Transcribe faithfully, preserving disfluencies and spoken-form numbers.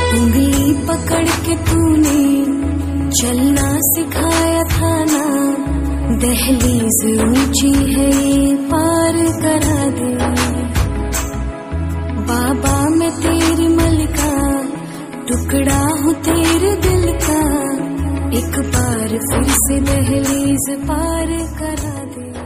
उंगली पकड़ के तूने चलना सिखाया था ना, दहलीज ऊंची है ये पार करा दे। बाबा मैं तेरी मलिका, टुकड़ा हूँ तेरे दिल का, एक बार फिर से दहलीज पार करा दे।